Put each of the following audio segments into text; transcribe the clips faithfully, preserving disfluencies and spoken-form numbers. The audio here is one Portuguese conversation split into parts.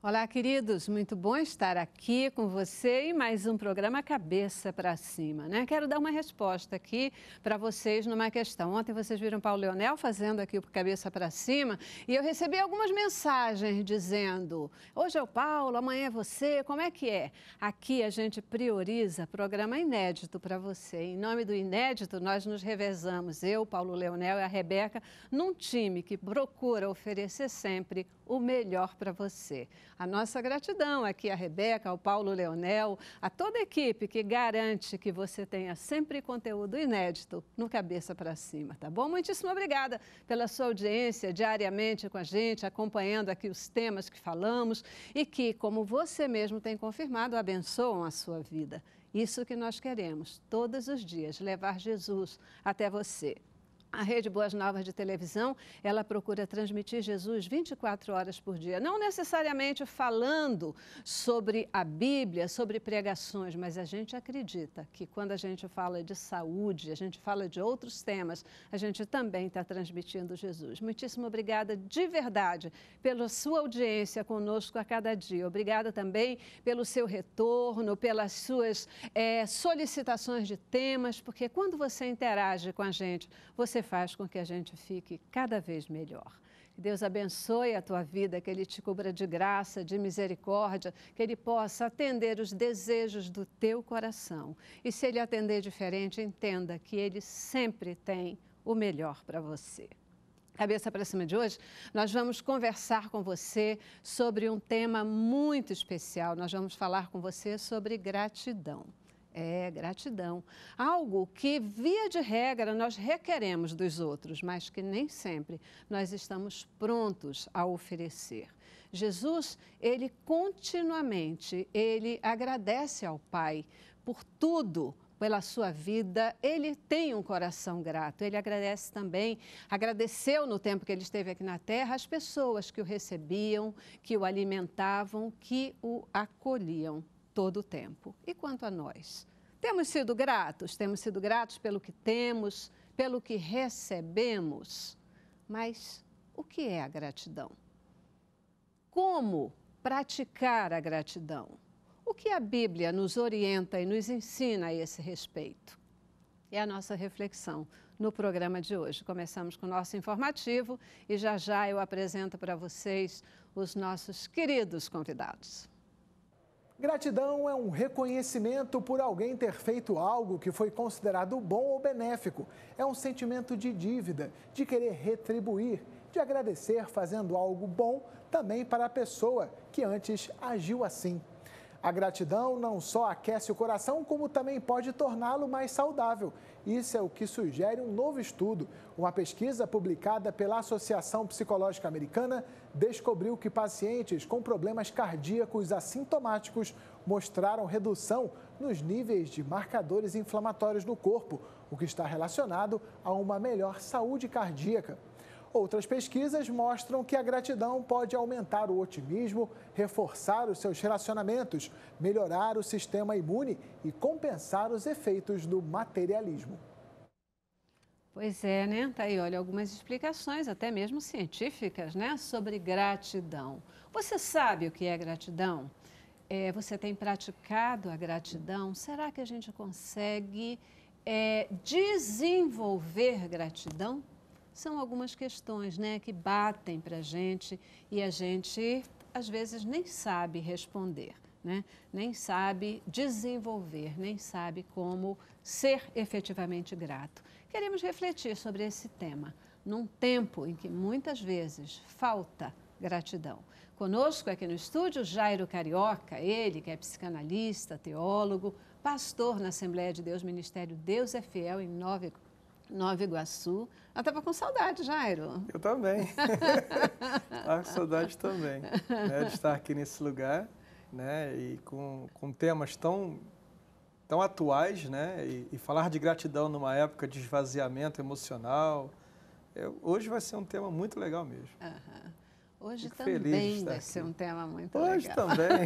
Olá, queridos, muito bom estar aqui com você e mais um programa Cabeça para Cima, né? Quero dar uma resposta aqui para vocês numa questão. Ontem vocês viram Paulo Leonel fazendo aqui o Cabeça para Cima e eu recebi algumas mensagens dizendo: hoje é o Paulo, amanhã é você, como é que é? Aqui a gente prioriza programa inédito para você. Em nome do inédito, nós nos revezamos, eu, Paulo Leonel e a Rebeca, num time que procura oferecer sempre o melhor para você. A nossa gratidão aqui à Rebeca, ao Paulo Leonel, a toda a equipe que garante que você tenha sempre conteúdo inédito no Cabeça para Cima, tá bom? Muitíssimo obrigada pela sua audiência diariamente com a gente, acompanhando aqui os temas que falamos e que, como você mesmo tem confirmado, abençoam a sua vida. Isso que nós queremos, todos os dias, levar Jesus até você. A Rede Boas Novas de televisão, ela procura transmitir Jesus vinte e quatro horas por dia, não necessariamente falando sobre a Bíblia, sobre pregações, mas a gente acredita que quando a gente fala de saúde, a gente fala de outros temas, a gente também está transmitindo Jesus. Muitíssimo obrigada de verdade pela sua audiência conosco a cada dia. Obrigada também pelo seu retorno, pelas suas é, solicitações de temas, porque quando você interage com a gente, você faz com que a gente fique cada vez melhor. Que Deus abençoe a tua vida, que Ele te cubra de graça, de misericórdia, que Ele possa atender os desejos do teu coração. E se Ele atender diferente, entenda que Ele sempre tem o melhor para você. Cabeça para Cima de hoje, nós vamos conversar com você sobre um tema muito especial. Nós vamos falar com você sobre gratidão. É, gratidão. Algo que, via de regra, nós requeremos dos outros, mas que nem sempre nós estamos prontos a oferecer. Jesus, ele continuamente, ele agradece ao Pai por tudo, pela sua vida, ele tem um coração grato. Ele agradece também, agradeceu no tempo que ele esteve aqui na terra, as pessoas que o recebiam, que o alimentavam, que o acolhiam todo o tempo. E quanto a nós? Temos sido gratos? Temos sido gratos pelo que temos, pelo que recebemos? Mas o que é a gratidão? Como praticar a gratidão? O que a Bíblia nos orienta e nos ensina a esse respeito? É a nossa reflexão no programa de hoje. Começamos com o nosso informativo e já já eu apresento para vocês os nossos queridos convidados. Gratidão é um reconhecimento por alguém ter feito algo que foi considerado bom ou benéfico. É um sentimento de dívida, de querer retribuir, de agradecer fazendo algo bom também para a pessoa que antes agiu assim. A gratidão não só aquece o coração, como também pode torná-lo mais saudável. Isso é o que sugere um novo estudo. Uma pesquisa publicada pela Associação Psicológica Americana descobriu que pacientes com problemas cardíacos assintomáticos mostraram redução nos níveis de marcadores inflamatórios no corpo, o que está relacionado a uma melhor saúde cardíaca. Outras pesquisas mostram que a gratidão pode aumentar o otimismo, reforçar os seus relacionamentos, melhorar o sistema imune e compensar os efeitos do materialismo. Pois é, né? Tá aí, olha, algumas explicações, até mesmo científicas, né? Sobre gratidão. Você sabe o que é gratidão? É, você tem praticado a gratidão? Será que a gente consegue é, desenvolver gratidão? São algumas questões, né, que batem para a gente e a gente, às vezes, nem sabe responder, né? Nem sabe desenvolver, nem sabe como ser efetivamente grato. Queremos refletir sobre esse tema, num tempo em que muitas vezes falta gratidão. Conosco aqui no estúdio, Jairo Carioca, ele que é psicanalista, teólogo, pastor na Assembleia de Deus, Ministério Deus é Fiel em Nova Iguaçu. Nova Iguaçu. Eu estava com saudade, Jairo. Eu também. Estava com saudade também, né, de estar aqui nesse lugar, né, e com, com temas tão, tão atuais, né, e, e falar de gratidão numa época de esvaziamento emocional. Eu, hoje vai ser um tema muito legal mesmo. Uhum. Hoje Fico também vai ser um tema muito hoje legal. Hoje também.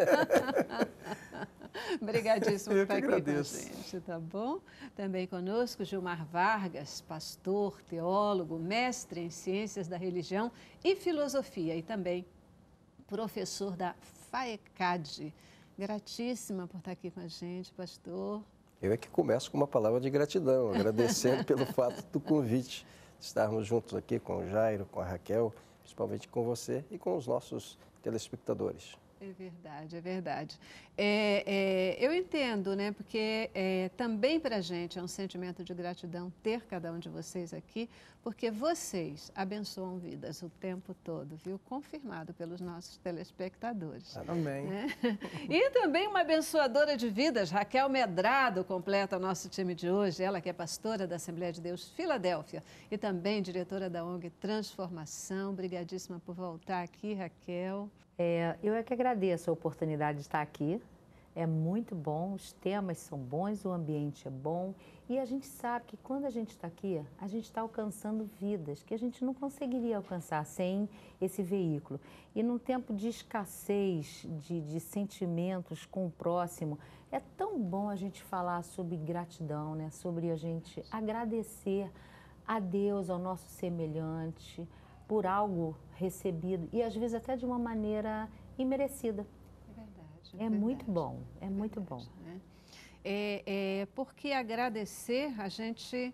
Obrigadíssimo por estar aqui agradeço. com a gente, tá bom? Também conosco Gilmar Vargas, pastor, teólogo, mestre em ciências da religião e filosofia e também professor da FAECAD. Gratíssima por estar aqui com a gente, pastor. Eu é que começo com uma palavra de gratidão, agradecendo pelo fato do convite de estarmos juntos aqui com o Jairo, com a Raquel, principalmente com você e com os nossos telespectadores. É verdade, é verdade. É, é, eu entendo, né? Porque é, também para a gente é um sentimento de gratidão ter cada um de vocês aqui, porque vocês abençoam vidas o tempo todo, viu? Confirmado pelos nossos telespectadores. Amém. Né? E também uma abençoadora de vidas, Raquel Medrado, completa o nosso time de hoje. Ela que é pastora da Assembleia de Deus Filadélfia e também diretora da O N G Transformação. Obrigadíssima por voltar aqui, Raquel. É, eu é que agradeço a oportunidade de estar aqui. É muito bom, os temas são bons, o ambiente é bom. E a gente sabe que quando a gente está aqui, a gente está alcançando vidas que a gente não conseguiria alcançar sem esse veículo. E num tempo de escassez de, de sentimentos com o próximo, é tão bom a gente falar sobre gratidão, né? Sobre a gente agradecer a Deus, ao nosso semelhante, por algo recebido e às vezes até de uma maneira imerecida. É verdade. É, verdade, muito bom, é, é muito verdade, bom. Né? É, é, porque agradecer, a gente,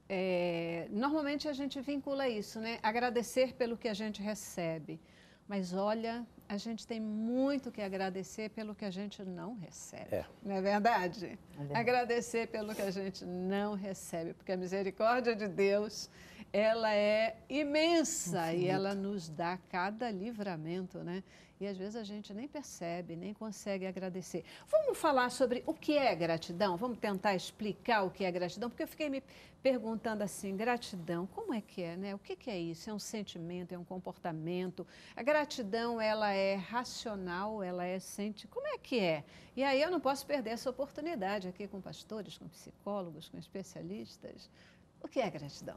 é, normalmente a gente vincula isso, né? Agradecer pelo que a gente recebe. Mas olha, a gente tem muito que agradecer pelo que a gente não recebe. É. Não é verdade? É verdade. Agradecer pelo que a gente não recebe, porque a misericórdia de Deus, ela é imensa e ela nos dá cada livramento, né? E às vezes a gente nem percebe, nem consegue agradecer. Vamos falar sobre o que é gratidão? Vamos tentar explicar o que é gratidão? Porque eu fiquei me perguntando assim, gratidão, como é que é, né? O que que é isso? É um sentimento, é um comportamento? A gratidão, ela é racional, ela é sente... Como é que é? E aí eu não posso perder essa oportunidade aqui com pastores, com psicólogos, com especialistas. O que é gratidão?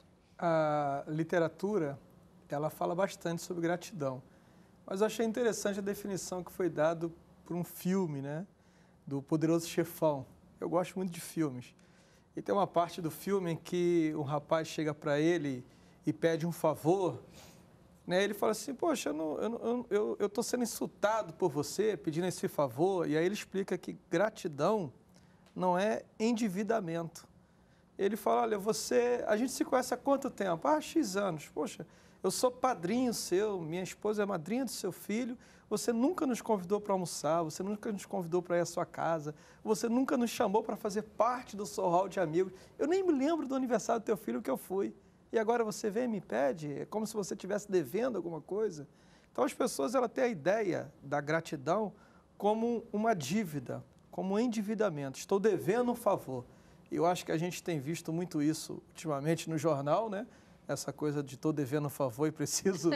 A literatura, ela fala bastante sobre gratidão. Mas eu achei interessante a definição que foi dada por um filme, né, do Poderoso Chefão. Eu gosto muito de filmes. E tem uma parte do filme em que um rapaz chega para ele e pede um favor, né? Ele fala assim, poxa, eu não, eu, eu, eu tô sendo insultado por você, pedindo esse favor. E aí ele explica que gratidão não é endividamento. Ele fala, olha, você, a gente se conhece há quanto tempo? Ah, X anos. Poxa, eu sou padrinho seu, minha esposa é madrinha do seu filho, você nunca nos convidou para almoçar, você nunca nos convidou para ir à sua casa, você nunca nos chamou para fazer parte do seu hall de amigos. Eu nem me lembro do aniversário do teu filho que eu fui. E agora você vem e me pede? É como se você estivesse devendo alguma coisa. Então as pessoas ela têm a ideia da gratidão como uma dívida, como um endividamento. Estou devendo um favor. E eu acho que a gente tem visto muito isso ultimamente no jornal, né? Essa coisa de estou devendo um favor e preciso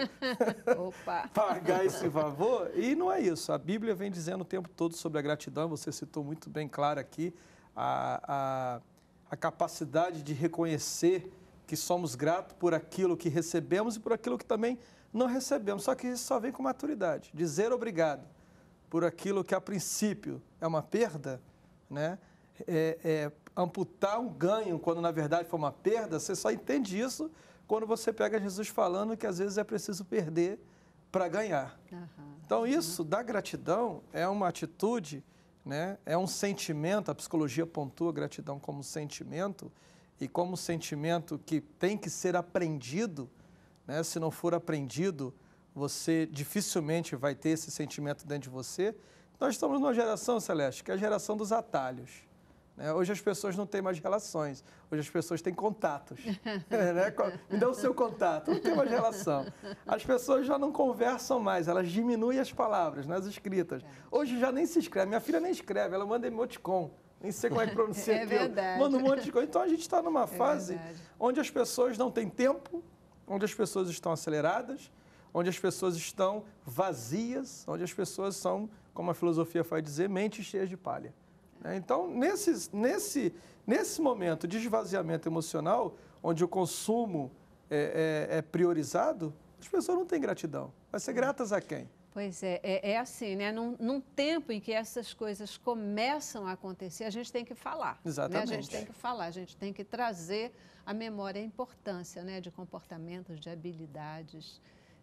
pagar esse favor. E não é isso. A Bíblia vem dizendo o tempo todo sobre a gratidão. Você citou muito bem claro aqui a, a, a capacidade de reconhecer que somos gratos por aquilo que recebemos e por aquilo que também não recebemos. Só que isso só vem com maturidade. Dizer obrigado por aquilo que a princípio é uma perda, né? É, é, amputar um ganho quando na verdade foi uma perda, você só entende isso quando você pega Jesus falando que às vezes é preciso perder para ganhar. Uhum. Então isso da gratidão é uma atitude, né? É um sentimento, a psicologia pontua a gratidão como sentimento e como sentimento que tem que ser aprendido, né? Se não for aprendido, você dificilmente vai ter esse sentimento dentro de você. Nós estamos numa geração, Celeste, que é a geração dos atalhos. Hoje as pessoas não têm mais relações, hoje as pessoas têm contatos. né? Me dá o seu contato, não tem mais relação. As pessoas já não conversam mais, elas diminuem as palavras nas escritas. Hoje já nem se escreve, minha filha nem escreve, ela manda emoticon, nem sei como é que pronuncia é aquilo. Verdade. Manda um monte de coisa. Então a gente está numa fase é onde as pessoas não têm tempo, onde as pessoas estão aceleradas, onde as pessoas estão vazias, onde as pessoas são, como a filosofia vai dizer, mentes cheias de palha. Então, nesse, nesse, nesse momento de esvaziamento emocional, onde o consumo é, é, é priorizado, as pessoas não têm gratidão. Vai ser gratas a quem? Pois é, é, é assim, né? Num, num tempo em que essas coisas começam a acontecer, a gente tem que falar. Exatamente. Né? A gente tem que falar, a gente tem que trazer à memória a importância, né, de comportamentos, de habilidades.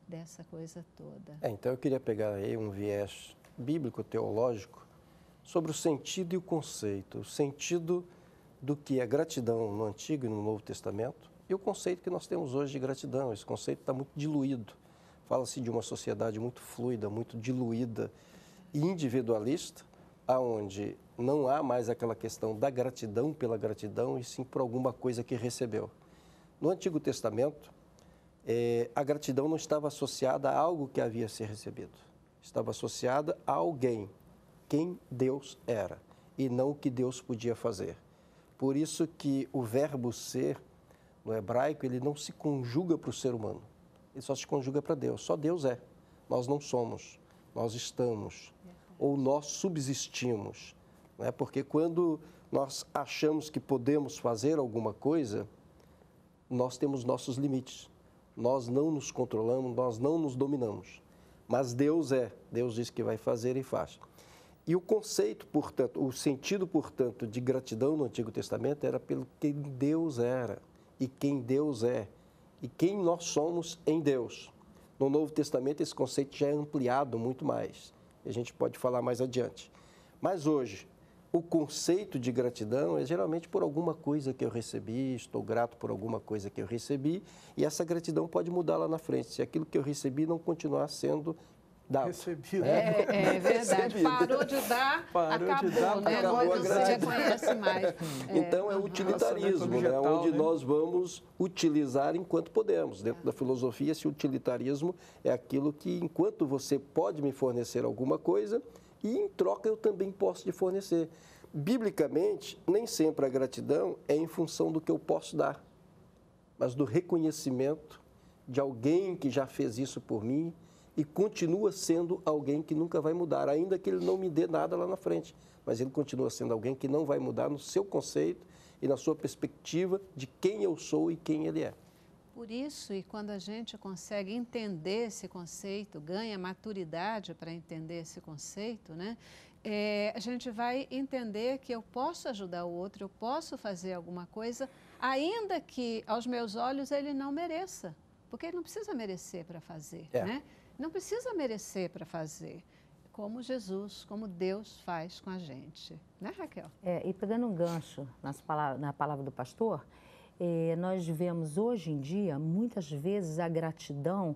dessa coisa toda. É, então eu queria pegar aí um viés bíblico-teológico sobre o sentido e o conceito, o sentido do que é gratidão no Antigo e no Novo Testamento e o conceito que nós temos hoje de gratidão. Esse conceito está muito diluído. Fala-se de uma sociedade muito fluida, muito diluída e individualista, aonde não há mais aquela questão da gratidão pela gratidão e sim por alguma coisa que recebeu. No Antigo Testamento, eh, a gratidão não estava associada a algo que havia ser recebido. Estava associada a alguém, quem Deus era, e não o que Deus podia fazer. Por isso que o verbo ser, no hebraico, ele não se conjuga para o ser humano. Ele só se conjuga para Deus. Só Deus é. Nós não somos, nós estamos, ou nós subsistimos. Né? Porque quando nós achamos que podemos fazer alguma coisa, nós temos nossos limites. Nós não nos controlamos, nós não nos dominamos. Mas Deus é. Deus diz que vai fazer e faz. E o conceito, portanto, o sentido, portanto, de gratidão no Antigo Testamento era pelo que Deus era e quem Deus é e quem nós somos em Deus. No Novo Testamento, esse conceito já é ampliado muito mais. A gente pode falar mais adiante. Mas hoje, o conceito de gratidão é geralmente por alguma coisa que eu recebi, estou grato por alguma coisa que eu recebi, e essa gratidão pode mudar lá na frente, se aquilo que eu recebi não continuar sendo dado. Recebido. É, é verdade. Recebido. Parou de dar, Parou de acabou, dar, né? acabou Não a se gratidão. reconhece mais. É. Então, é o utilitarismo, né? vegetal, Onde né? nós vamos utilizar enquanto podemos. Dentro da filosofia, esse utilitarismo é aquilo que, enquanto você pode me fornecer alguma coisa, e em troca eu também posso te fornecer. Biblicamente, nem sempre a gratidão é em função do que eu posso dar, mas do reconhecimento de alguém que já fez isso por mim e continua sendo alguém que nunca vai mudar, ainda que ele não me dê nada lá na frente, mas ele continua sendo alguém que não vai mudar no seu conceito e na sua perspectiva de quem eu sou e quem ele é. Por isso, e quando a gente consegue entender esse conceito, ganha maturidade para entender esse conceito, né? É, a gente vai entender que eu posso ajudar o outro, eu posso fazer alguma coisa, ainda que aos meus olhos ele não mereça, porque ele não precisa merecer para fazer, É. né? Não precisa merecer para fazer, como Jesus, como Deus faz com a gente, né, Raquel? É, e pegando um gancho nas palavras, na palavra do pastor, é, nós vemos hoje em dia, muitas vezes, a gratidão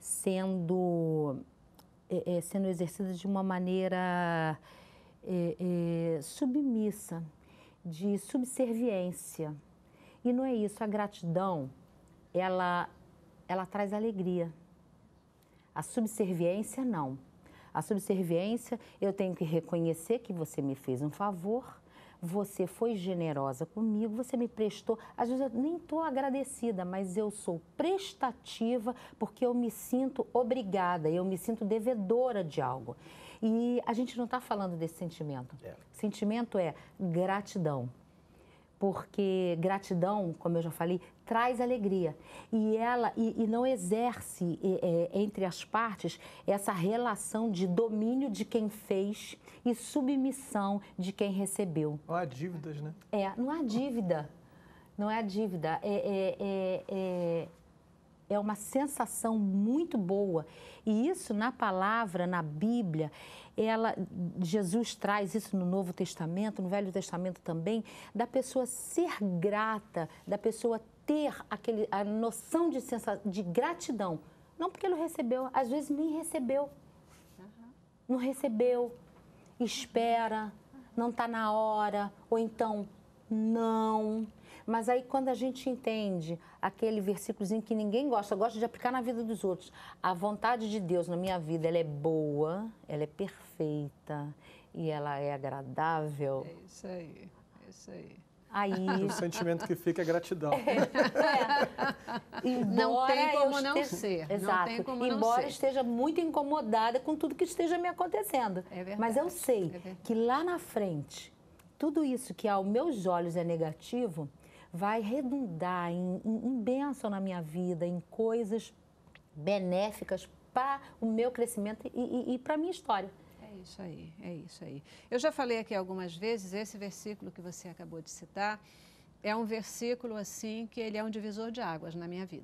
sendo, é, é, sendo exercida de uma maneira é, é, submissa, de subserviência. E não é isso, a gratidão, ela, ela traz alegria. A subserviência, não. A subserviência, eu tenho que reconhecer que você me fez um favor, você foi generosa comigo, você me prestou. Às vezes eu nem estou agradecida, mas eu sou prestativa porque eu me sinto obrigada, eu me sinto devedora de algo. E a gente não está falando desse sentimento. É. Sentimento é gratidão. Porque gratidão, como eu já falei, traz alegria. E ela e, e não exerce é, entre as partes essa relação de domínio de quem fez e submissão de quem recebeu. Não há dívidas, né? É, não há dívida. Não é dívida. É, é, é, é, é uma sensação muito boa. E isso na palavra, na Bíblia, ela, Jesus traz isso no Novo Testamento, no Velho Testamento também, da pessoa ser grata, da pessoa ter aquele, a noção de, sensa, de gratidão. Não porque ele recebeu, às vezes nem recebeu. Uhum. Não recebeu, espera, não está na hora, ou então não. Mas aí quando a gente entende aquele versículozinho que ninguém gosta, gosta de aplicar na vida dos outros, a vontade de Deus na minha vida, ela é boa, ela é perfeita e ela é agradável. É isso aí, é isso aí. Aí... O sentimento que fica é gratidão. É. É. Não tem como não esteja... ser. Exato. Não tem como Embora não ser. esteja muito incomodada com tudo que esteja me acontecendo. É verdade. Mas eu sei é que lá na frente, tudo isso que aos meus olhos é negativo, vai redundar em, em, em bênção na minha vida, em coisas benéficas para o meu crescimento e, e, e para a minha história. É isso aí, é isso aí. Eu já falei aqui algumas vezes, esse versículo que você acabou de citar, é um versículo assim que ele é um divisor de águas na minha vida.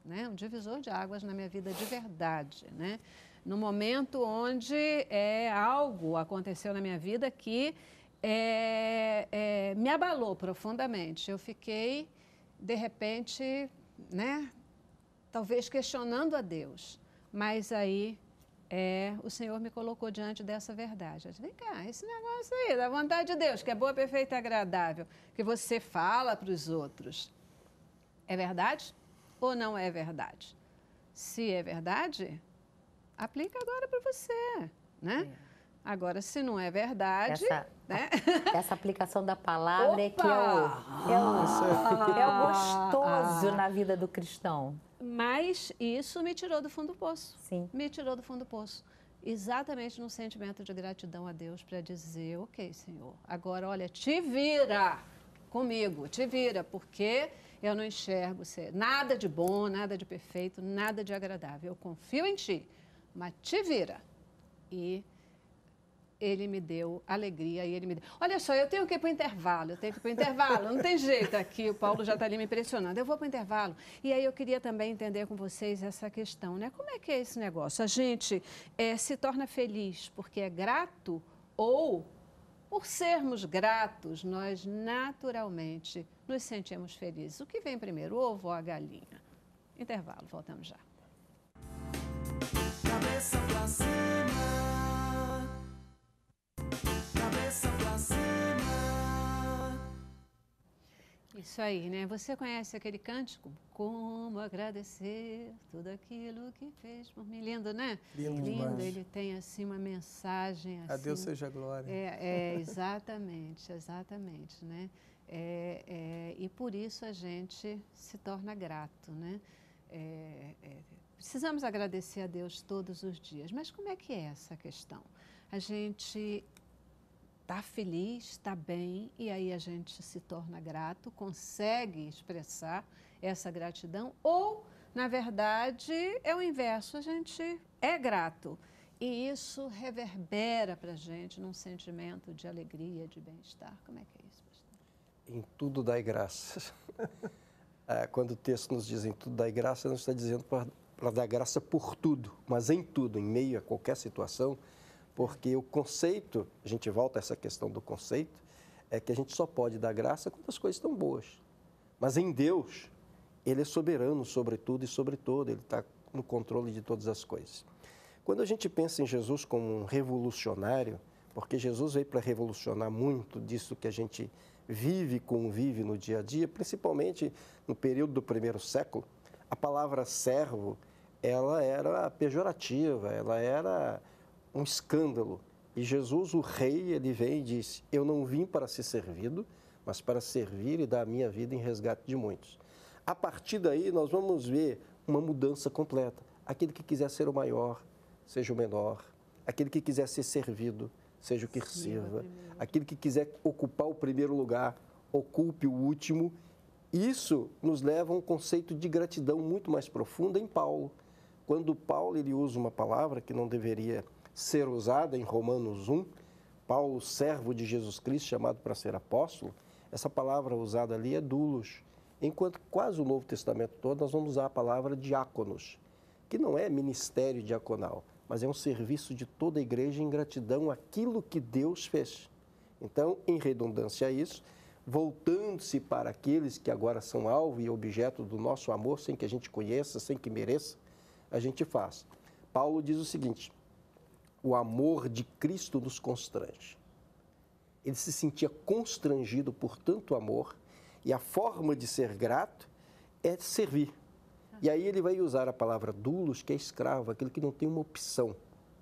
né? Um divisor de águas na minha vida de verdade, né? No momento onde é, algo aconteceu na minha vida que é, é, me abalou profundamente. Eu fiquei, de repente, né, talvez questionando a Deus, mas aí é, o Senhor me colocou diante dessa verdade. Eu disse, vem cá, esse negócio aí, da vontade de Deus, que é boa, perfeita e agradável, que você fala para os outros, é verdade ou não é verdade? Se é verdade, aplica agora para você, né? É. Agora, se não é verdade... Essa, né? a, essa aplicação da palavra Opa! é que é o, é o, é o gostoso ah, na vida do cristão. Mas isso me tirou do fundo do poço. Sim. Me tirou do fundo do poço. Exatamente no sentimento de gratidão a Deus para dizer, ok, Senhor, agora, olha, te vira comigo, te vira, porque eu não enxergo ser nada de bom, nada de perfeito, nada de agradável. Eu confio em Ti, mas te vira. E Ele me deu alegria e Ele me deu... Olha só, eu tenho que ir para o intervalo, eu tenho que ir para o intervalo, não tem jeito aqui, o Paulo já está ali me impressionando, eu vou para o intervalo. E aí eu queria também entender com vocês essa questão, né? Como é que é esse negócio? A gente é, se torna feliz porque é grato ou, por sermos gratos, nós naturalmente nos sentimos felizes? O que vem primeiro, o ovo ou a galinha? Intervalo, voltamos já. Cabeça pra cima. Cabeça pra cima. Isso aí, né? Você conhece aquele cântico? Como agradecer tudo aquilo que fez por mim. Lindo, né? Lindo Lindo, demais. ele tem assim uma mensagem assim. A Deus seja a glória. É, é exatamente, exatamente, né? É, é, e por isso a gente se torna grato, né? É, é, precisamos agradecer a Deus todos os dias. Mas como é que é essa questão? A gente está feliz, está bem, e aí a gente se torna grato, consegue expressar essa gratidão, ou, na verdade, é o inverso, a gente é grato, e isso reverbera para a gente num sentimento de alegria, de bem-estar. Como é que é isso, pastor? Em tudo dai graças. Quando o texto nos diz em tudo dai graça, não está dizendo para dar graça por tudo, mas em tudo, em meio a qualquer situação, porque o conceito, a gente volta a essa questão do conceito, é que a gente só pode dar graça quando as coisas estão boas. Mas em Deus, Ele é soberano sobre tudo e sobre todo, Ele está no controle de todas as coisas. Quando a gente pensa em Jesus como um revolucionário, porque Jesus veio para revolucionar muito disso que a gente vive e convive no dia a dia, principalmente no período do primeiro século, a palavra servo, ela era pejorativa, ela era um escândalo. E Jesus, o rei, ele vem e diz, eu não vim para ser servido, mas para servir e dar a minha vida em resgate de muitos. A partir daí, nós vamos ver uma mudança completa. Aquele que quiser ser o maior, seja o menor. Aquele que quiser ser servido, seja o que sirva. Aquele que quiser ocupar o primeiro lugar, ocupe o último. Isso nos leva a um conceito de gratidão muito mais profunda em Paulo. Quando Paulo ele usa uma palavra que não deveria ser usada em Romanos um, Paulo, servo de Jesus Cristo, chamado para ser apóstolo, essa palavra usada ali é doulos. Enquanto quase o Novo Testamento todo nós vamos usar a palavra diáconos, que não é ministério diaconal, mas é um serviço de toda a igreja em gratidão àquilo que Deus fez. Então, em redundância a isso, voltando-se para aqueles que agora são alvo e objeto do nosso amor, sem que a gente conheça, sem que mereça, a gente faz. Paulo diz o seguinte, o amor de Cristo nos constrange. Ele se sentia constrangido por tanto amor e a forma de ser grato é servir. E aí ele vai usar a palavra doulos, que é escravo, aquele que não tem uma opção.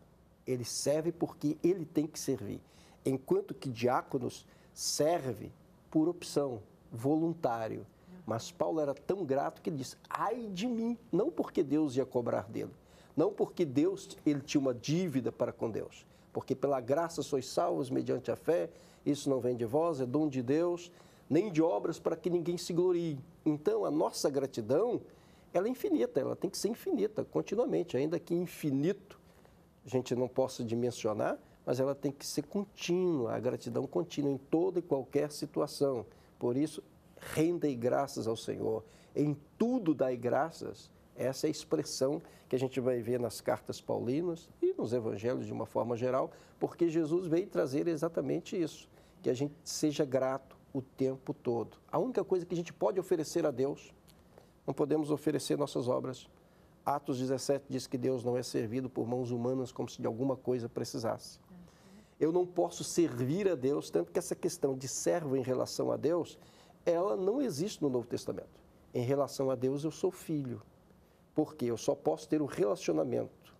Ele serve porque ele tem que servir. Enquanto que diáconos serve por opção, voluntário. Mas Paulo era tão grato que ele disse, ai de mim, não porque Deus ia cobrar dele, não porque Deus, ele tinha uma dívida para com Deus, porque pela graça sois salvos mediante a fé, isso não vem de vós, é dom de Deus, nem de obras para que ninguém se glorie. Então, a nossa gratidão, ela é infinita, ela tem que ser infinita, continuamente, ainda que infinito, a gente não possa dimensionar, mas ela tem que ser contínua, a gratidão contínua em toda e qualquer situação. Por isso, rendei graças ao Senhor, em tudo dai graças, Essa é a expressão que a gente vai ver nas cartas paulinas e nos evangelhos de uma forma geral, porque Jesus veio trazer exatamente isso, que a gente seja grato o tempo todo. A única coisa que a gente pode oferecer a Deus, não podemos oferecer nossas obras. Atos dezessete diz que Deus não é servido por mãos humanas como se de alguma coisa precisasse. Eu não posso servir a Deus, tanto que essa questão de servo em relação a Deus, ela não existe no Novo Testamento. Em relação a Deus, eu sou filho. Porque eu só posso ter um relacionamento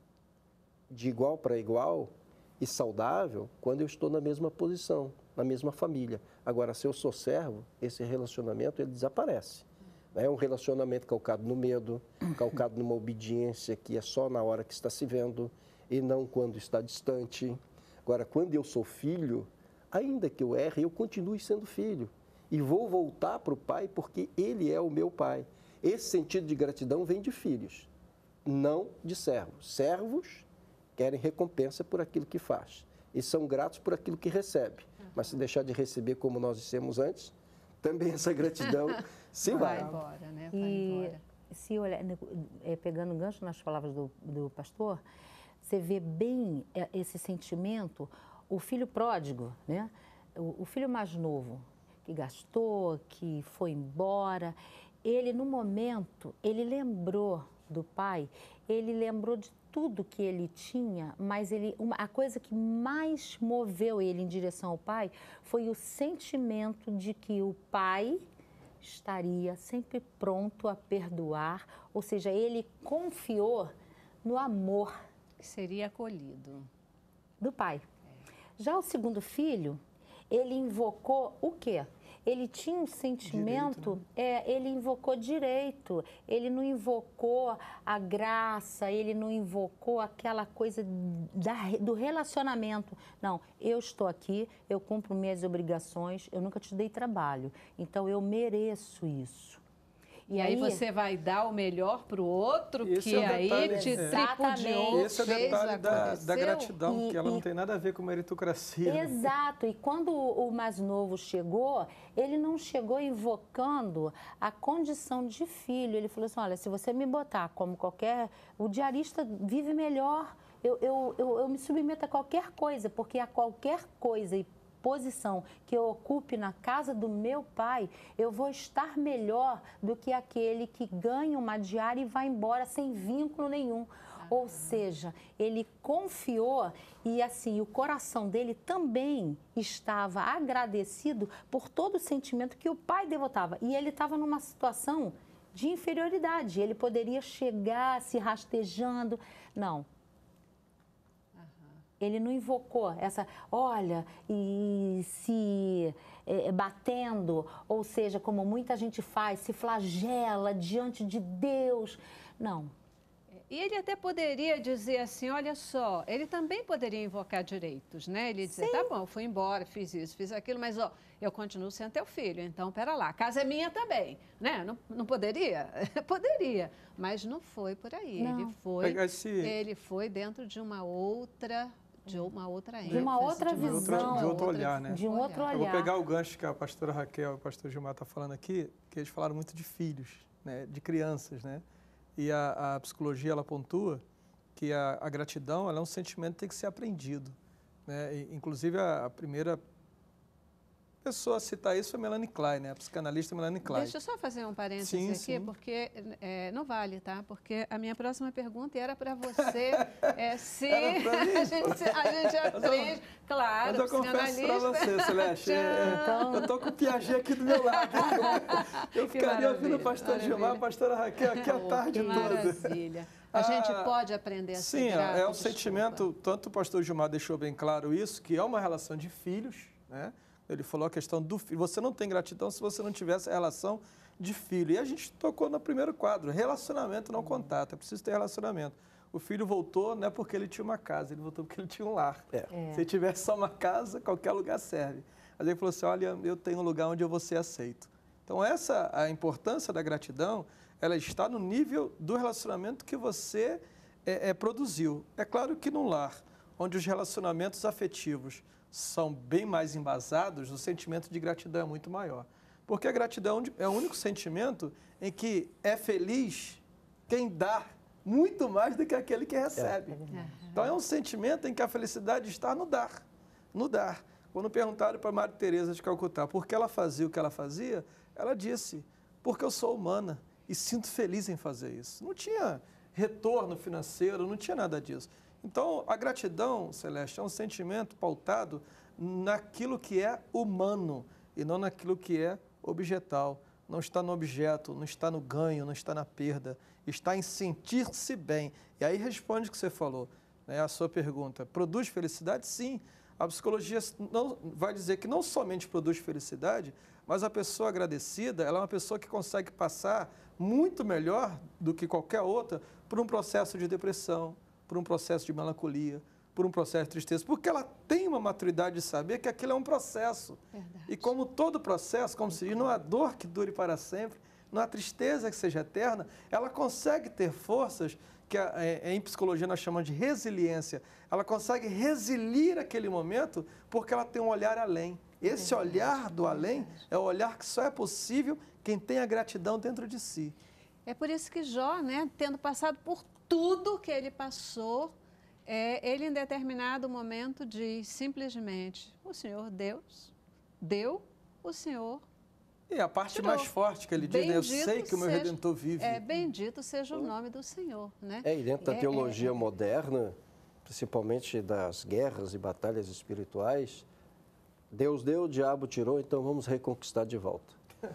de igual para igual e saudável quando eu estou na mesma posição, na mesma família. Agora, se eu sou servo, esse relacionamento ele desaparece. É um relacionamento calcado no medo, calcado numa obediência que é só na hora que está se vendo e não quando está distante. Agora, quando eu sou filho, ainda que eu erre, eu continuo sendo filho. E vou voltar para o pai porque ele é o meu pai. Esse sentido de gratidão vem de filhos, não de servos. Servos querem recompensa por aquilo que faz e são gratos por aquilo que recebe. Mas se deixar de receber como nós dissemos antes, também essa gratidão se vai. Vai embora, né? Vai E embora. se olhar, é, pegando um gancho nas palavras do, do pastor, você vê bem é, esse sentimento, o filho pródigo, né? O, o filho mais novo, que gastou, que foi embora, ele no momento, ele lembrou do pai, ele lembrou de tudo que ele tinha, mas ele, uma, a coisa que mais moveu ele em direção ao pai foi o sentimento de que o pai estaria sempre pronto a perdoar, ou seja, ele confiou no amor Que seria acolhido. do pai. Já o segundo filho, ele invocou o quê? Ele tinha um sentimento, Direito, né? é, ele invocou direito, ele não invocou a graça, ele não invocou aquela coisa da, do relacionamento. Não, eu estou aqui, eu cumpro minhas obrigações, eu nunca te dei trabalho, então eu mereço isso. E aí você vai dar o melhor para o outro, Esse que é o aí detalhe, te é. tripudiou, Esse é o fez, detalhe da, da aconteceu. gratidão, E- que ela e- não tem nada a ver com meritocracia. né? Exato, e quando o mais novo chegou, ele não chegou invocando a condição de filho. Ele falou assim, olha, se você me botar como qualquer... O diarista vive melhor, eu, eu, eu, eu me submeto a qualquer coisa, porque a qualquer coisa e posição que eu ocupe na casa do meu pai, eu vou estar melhor do que aquele que ganha uma diária e vai embora sem vínculo nenhum. Ou seja, ele confiou e assim, o coração dele também estava agradecido por todo o sentimento que o pai devotava. E ele estava numa situação de inferioridade. Ele poderia chegar se rastejando. Não. Ele não invocou essa, olha, e se é, batendo, ou seja, como muita gente faz, se flagela diante de Deus. Não. E ele até poderia dizer assim, olha só, ele também poderia invocar direitos, né? Ele dizer, tá bom, fui embora, fiz isso, fiz aquilo, mas ó, eu continuo sendo teu filho, então pera lá, a casa é minha também, né? Não, não poderia? Poderia, mas não foi por aí. Não. Ele foi, Pegar esse- ele foi dentro de uma outra, de uma outra ênfase, uma outra de uma visão. De outro outra- olhar, né? De um outro Eu olhar. vou pegar o gancho que a pastora Raquel e o pastor Gilmar estão falando aqui, que eles falaram muito de filhos, né? De crianças, né? E a, a psicologia, ela pontua que a, a gratidão ela é um sentimento que tem que ser aprendido. Né? E, inclusive, a, a primeira pessoa a citar isso foi Melanie Klein, né? A psicanalista Melanie Klein. Deixa eu só fazer um parênteses Sim, aqui, sim. porque é, não vale, tá? Porque a minha próxima pergunta era para você é, se Era pra mim? a gente, a gente aprende, claro, Mas eu confesso para você, Celeste, é, Tchan. eu tô com o Piaget aqui do meu lado. Eu Que ficaria ouvindo o maravilha, pastor Gilmar, a maravilha. pastora Raquel aqui a Oh, tarde que toda. maravilha. A gente Ah, pode aprender a ser Sim, grato, é um desculpa. sentimento, tanto o pastor Gilmar deixou bem claro isso, que é uma relação de filhos, né? Ele falou a questão do filho. Você não tem gratidão se você não tiver essa relação de filho. E a gente tocou no primeiro quadro, relacionamento, não contato. É preciso ter relacionamento. O filho voltou não é porque ele tinha uma casa, ele voltou porque ele tinha um lar. É. É. Se ele tivesse só uma casa, qualquer lugar serve. Mas ele falou assim, olha, eu tenho um lugar onde eu vou ser aceito. Então, essa, a importância da gratidão, ela está no nível do relacionamento que você é, é, produziu. É claro que num lar, onde os relacionamentos afetivos são bem mais embasados, o sentimento de gratidão é muito maior. Porque a gratidão é o único sentimento em que é feliz quem dá muito mais do que aquele que recebe. É. Então é um sentimento em que a felicidade está no dar, no dar. Quando perguntaram para Maria Teresa de Calcutá por que ela fazia o que ela fazia, ela disse, porque eu sou humana e sinto feliz em fazer isso. Não tinha retorno financeiro, não tinha nada disso. Então, a gratidão, Celeste, é um sentimento pautado naquilo que é humano e não naquilo que é objetal. Não está no objeto, não está no ganho, não está na perda, está em sentir-se bem. E aí responde o que você falou, né, a sua pergunta. Produz felicidade? Sim. A psicologia não, vai dizer que não somente produz felicidade, mas a pessoa agradecida, ela é uma pessoa que consegue passar muito melhor do que qualquer outra por um processo de depressão, por um processo de melancolia, por um processo de tristeza, porque ela tem uma maturidade de saber que aquilo é um processo. Verdade. E como todo processo, como se diz, não há dor que dure para sempre, não há tristeza que seja eterna, ela consegue ter forças que a, é, em psicologia nós chamamos de resiliência. Ela consegue resilir aquele momento porque ela tem um olhar além. Esse olhar do além é o olhar que só é possível quem tem a gratidão dentro de si. É por isso que Jó, né, tendo passado por tudo que ele passou, é, ele em determinado momento diz simplesmente, o Senhor Deus deu, o Senhor E a parte tirou. mais forte que ele diz, né, eu sei que o meu seja- Redentor vive. É, bendito seja o nome do Senhor, né? É, e dentro da É, teologia é, é. moderna, principalmente das guerras e batalhas espirituais, Deus deu, o diabo tirou, então vamos reconquistar de volta.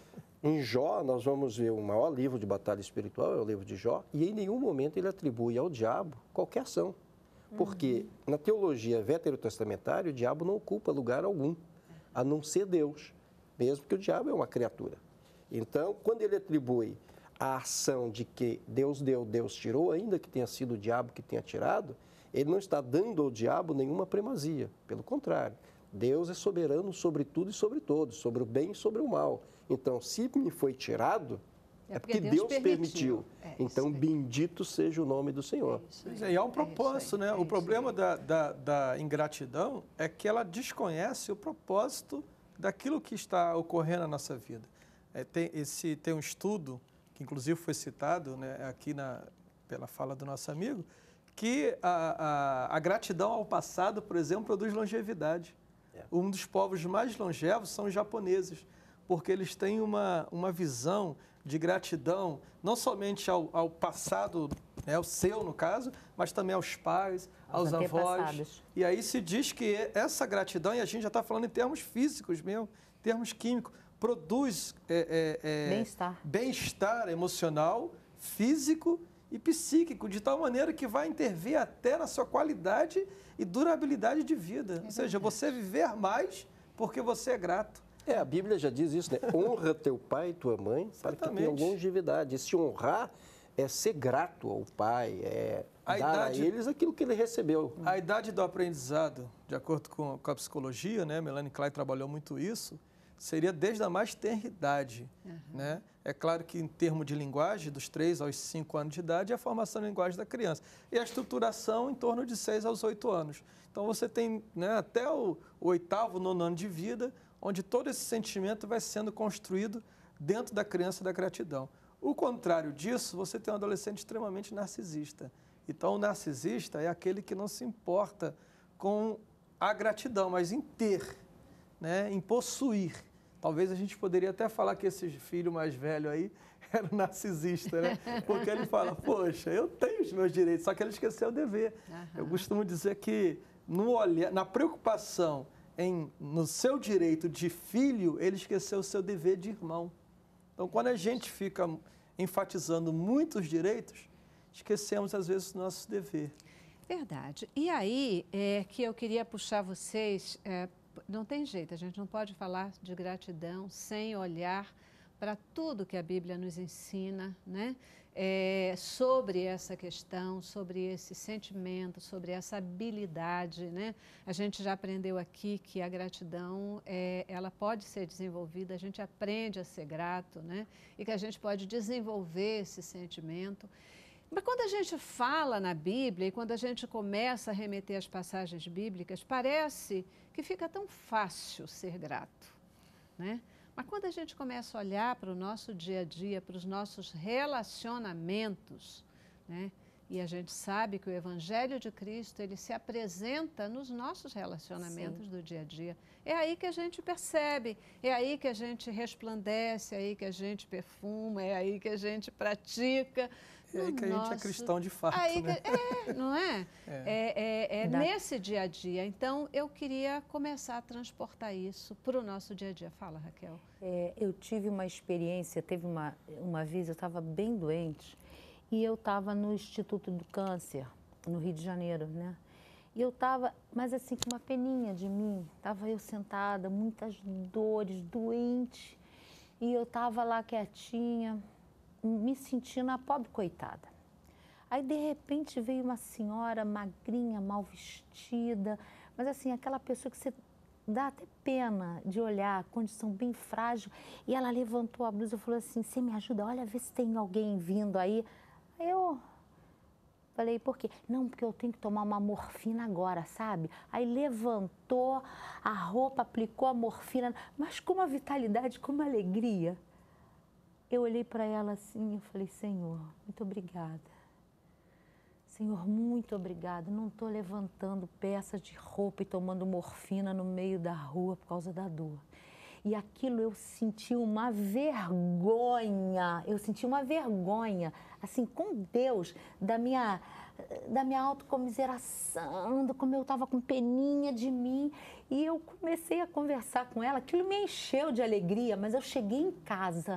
Em Jó, nós vamos ver o maior livro de batalha espiritual, é o livro de Jó, e em nenhum momento ele atribui ao diabo qualquer ação. Porque na teologia veterotestamentária, o diabo não ocupa lugar algum, a não ser Deus, mesmo que o diabo é uma criatura. Então, quando ele atribui a ação de que Deus deu, Deus tirou, ainda que tenha sido o diabo que tenha tirado, ele não está dando ao diabo nenhuma primazia. Pelo contrário, Deus é soberano sobre tudo e sobre todos, sobre o bem e sobre o mal. Então, se me foi tirado, é, É porque, porque Deus, Deus permitiu. permitiu. É então, isso aí. bendito seja o nome do Senhor. Isso aí. Pois é, e há um É isso propósito, aí, né? é O isso problema aí. da, da, da ingratidão é que ela desconhece o propósito daquilo que está ocorrendo na nossa vida. É, tem, esse, tem um estudo, que inclusive foi citado, né, aqui na, pela fala do nosso amigo, que a, a, a gratidão ao passado, por exemplo, produz longevidade. É. Um dos povos mais longevos são os japoneses, porque eles têm uma, uma visão de gratidão, não somente ao, ao passado, né, o seu no caso, mas também aos pais, Aos aos avós. antepassados. E aí se diz que essa gratidão, e a gente já está falando em termos físicos mesmo, em termos químicos, produz é, é, é, Bem-estar. bem-estar emocional, físico e psíquico, de tal maneira que vai intervir até na sua qualidade e durabilidade de vida. Ou seja, você viver mais porque você é grato. É, a Bíblia já diz isso, né? Honra teu pai e tua mãe para que tenham Exatamente. longevidade. E se honrar é ser grato ao pai, é A dar idade- a eles aquilo que ele recebeu. A idade do aprendizado, de acordo com, com a psicologia, né, Melanie Klein trabalhou muito isso, seria desde a mais tenra idade. Né? É claro que em termos de linguagem, dos três aos cinco anos de idade, é a formação da linguagem da criança. E a estruturação em torno de seis aos oito anos. Então você tem, né, até o, o oitavo, nono ano de vida, onde todo esse sentimento vai sendo construído dentro da criança da gratidão. O contrário disso, você tem um adolescente extremamente narcisista. Então, o narcisista é aquele que não se importa com a gratidão, mas em ter, né, em possuir. Talvez a gente poderia até falar que esse filho mais velho aí era um narcisista, né? Porque ele fala, poxa, eu tenho os meus direitos, só que ele esqueceu o dever. Eu costumo dizer que no olhar, na preocupação em, no seu direito de filho, ele esqueceu o seu dever de irmão. Então, quando a gente fica enfatizando muitos direitos, esquecemos, às vezes, o nosso dever. Verdade. E aí é que eu queria puxar vocês, é, não tem jeito, a gente não pode falar de gratidão sem olhar para tudo que a Bíblia nos ensina, né? É, sobre essa questão, sobre esse sentimento, sobre essa habilidade, né? A gente já aprendeu aqui que a gratidão, é, ela pode ser desenvolvida, a gente aprende a ser grato, né? E que a gente pode desenvolver esse sentimento. Mas quando a gente fala na Bíblia e quando a gente começa a remeter às passagens bíblicas, parece que fica tão fácil ser grato, né? Mas quando a gente começa a olhar para o nosso dia a dia, para os nossos relacionamentos, né? E a gente sabe que o Evangelho de Cristo, ele se apresenta nos nossos relacionamentos Sim. do dia a dia. É aí que a gente percebe, é aí que a gente resplandece, é aí que a gente perfuma, é aí que a gente pratica. É aí que a nosso... gente é cristão de fato, aí né? Que... É, não é? É, é, é, é nesse dia a dia. Então, eu queria começar a transportar isso para o nosso dia a dia. Fala, Raquel. É, eu tive uma experiência, teve uma, uma vez, eu estava bem doente, e eu estava no Instituto do Câncer, no Rio de Janeiro, né? E eu estava, mas assim, com uma peninha de mim. Estava eu sentada, muitas dores, doente. E eu estava lá quietinha, me sentindo a pobre coitada. Aí, de repente, veio uma senhora magrinha, mal vestida. Mas assim, aquela pessoa que você dá até pena de olhar, condição bem frágil. E ela levantou a blusa e falou assim, você me ajuda? Olha, vê se tem alguém vindo aí. Aí eu falei, por quê? Não, porque eu tenho que tomar uma morfina agora, sabe? Aí levantou a roupa, aplicou a morfina, mas com uma vitalidade, com uma alegria. Eu olhei para ela assim e falei, Senhor, muito obrigada. Senhor, muito obrigada. Não estou levantando peças de roupa e tomando morfina no meio da rua por causa da dor. E aquilo eu senti uma vergonha, eu senti uma vergonha, assim, com Deus, da minha, da minha autocomiseração, do como eu estava com peninha de mim. E eu comecei a conversar com ela, aquilo me encheu de alegria, mas eu cheguei em casa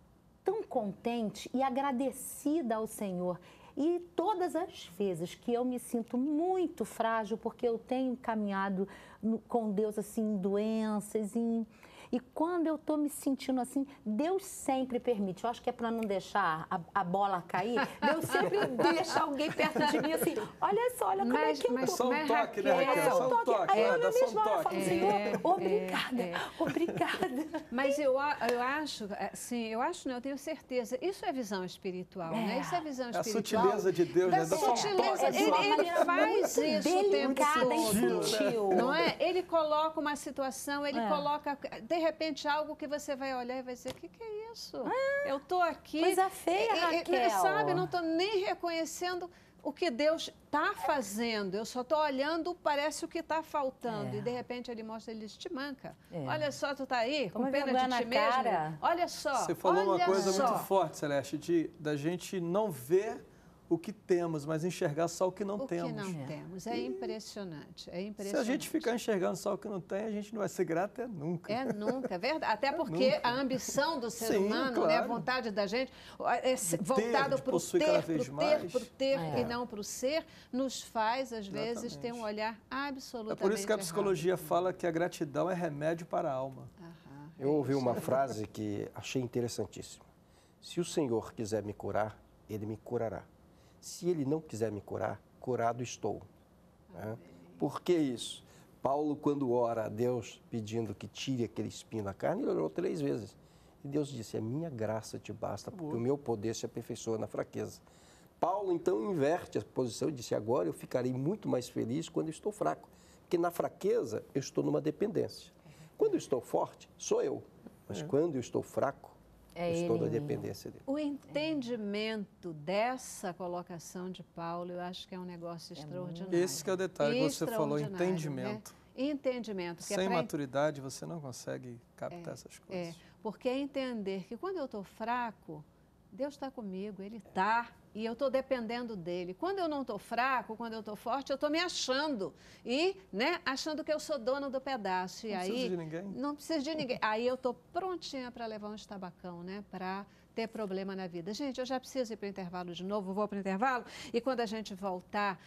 tão contente e agradecida ao Senhor. E todas as vezes que eu me sinto muito frágil, porque eu tenho caminhado no, com Deus, assim, em doenças, em... E quando eu estou me sentindo assim, Deus sempre permite. Eu acho que é para não deixar a, a bola cair. Deus sempre deixa alguém perto de mim assim, olha só, olha como mas, é que eu mas, tô. Só um toque, né, Raquel? É, Só um toque. Aí eu na Só um mesma hora toque. falo, Senhor, É, obrigada, é, é. obrigada. Mas eu, eu acho, sim, eu acho, não, eu tenho certeza, isso é visão espiritual, É. né? Isso é visão É a espiritual. sutileza de Deus, da né? Da sua sutileza, toque, ele, só. ele faz isso o tempo delicada e todo, sutil. não é? Ele coloca uma situação, ele É. coloca, de repente, algo que você vai olhar e vai dizer, o que, que é isso? Eu estou aqui... Coisa feia, e- e- Raquel. Sabe, não estou nem reconhecendo o que Deus está fazendo. Eu só estou olhando, parece o que está faltando. É. E, de repente, ele mostra, ele diz, te manca. É. Olha só, tu está aí, com Toma pena vergonha de na ti mesmo. cara. Olha só, Você falou olha uma coisa só. muito forte, Celeste, de, da gente não ver o que temos, mas enxergar só o que não O temos. que não É. temos. É impressionante, é Se impressionante. a gente ficar enxergando só o que não tem, a gente não vai ser grato é nunca. É nunca, é verdade. Até porque nunca. a ambição do ser Sim, humano, né, a claro. vontade da gente, é De ter, voltado de para o possuir ter, cada para o vez ter, mais. para o ter É. e não para o ser, nos faz, às vezes, Exatamente. ter um olhar É absolutamente por isso que a errado. psicologia fala que a gratidão é remédio para a alma. Aham, Eu é ouvi isso. uma frase que achei interessantíssima. Se o Senhor quiser me curar, Ele me curará. Se Ele não quiser me curar, curado estou. Né? Por que isso? Paulo, quando ora a Deus pedindo que tire aquele espinho da carne, ele orou três vezes. E Deus disse, a minha graça te basta, porque Boa. o meu poder se aperfeiçoa na fraqueza. Paulo, então, inverte a posição e disse, agora eu ficarei muito mais feliz quando eu estou fraco. Porque na fraqueza, eu estou numa dependência. Quando eu estou forte, sou eu. Mas quando eu estou fraco, É eu estou ele na em mim. dependência dele. O entendimento dessa colocação de Paulo, eu acho que é um negócio extraordinário. Esse que é o detalhe que você falou, Extraordinário, entendimento. Né? Entendimento. que Sem é pra maturidade, você não consegue captar essas É, coisas. porque é entender que quando eu estou fraco, Deus está comigo, Ele está, e eu estou dependendo dEle. Quando eu não estou fraco, quando eu estou forte, eu estou me achando, e né, achando que eu sou dona do pedaço. E Não aí, precisa de ninguém. Não preciso de ninguém. Aí eu estou prontinha para levar um estabacão, né, para ter problema na vida. Gente, eu já preciso ir para o intervalo de novo, vou para o intervalo, e quando a gente voltar,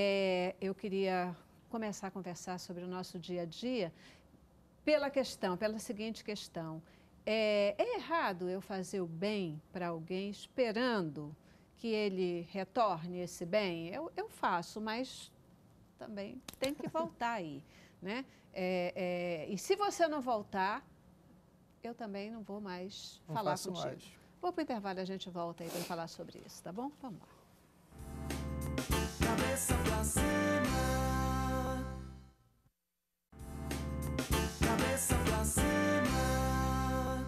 é, eu queria começar a conversar sobre o nosso dia a dia, pela questão, pela seguinte questão. É, é errado eu fazer o bem para alguém esperando que ele retorne esse bem? Eu, eu faço, mas também tem que voltar aí, né? É, é, e se você não voltar, eu também não vou mais Não falar faço contigo. mais. Vou para o intervalo, a gente volta aí para falar sobre isso, tá bom? Vamos lá. Cabeça pra cima. Cabeça pra cima.